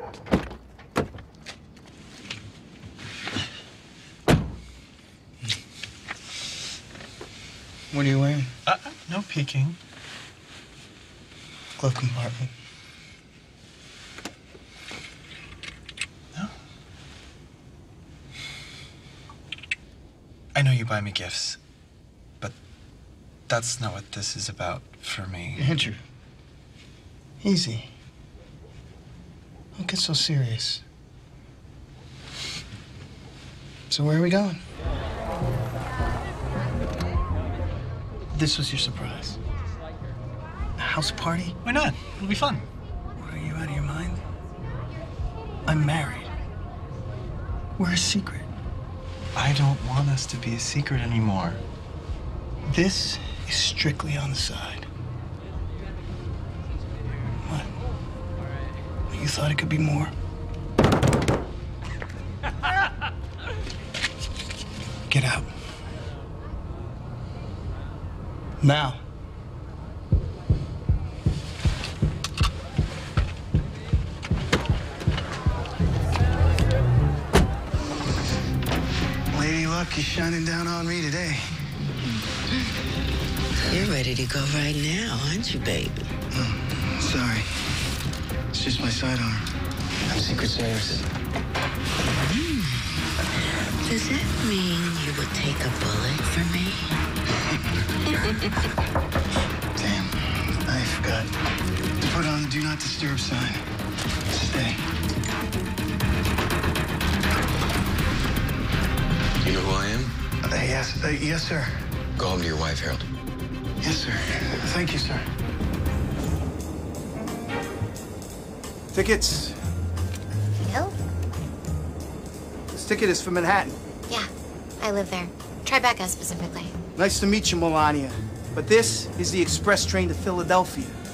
What are you wearing? No peeking. Glove compartment. No. I know you buy me gifts, but that's not what this is about for me. Andrew, easy. Don't get so serious. So where are we going? This was your surprise. A house party? Why not? It'll be fun. What, are you out of your mind? I'm married. We're a secret. I don't want us to be a secret anymore. This is strictly on the side. What? You thought it could be more? Get out. Now. Lady Luck is shining down on me today. You're ready to go right now, aren't you, baby? Sorry. It's just my sidearm. I'm Secret Service. Does that mean you would take a bullet for me? Damn, I forgot to put on the Do Not Disturb sign. Stay. You know who I am? Yes, sir. Go home to your wife, Harold. Yes, sir. Thank you, sir. Tickets. Hello? This ticket is for Manhattan. Yeah, I live there. Tribeca specifically. Nice to meet you, Melania. But this is the express train to Philadelphia.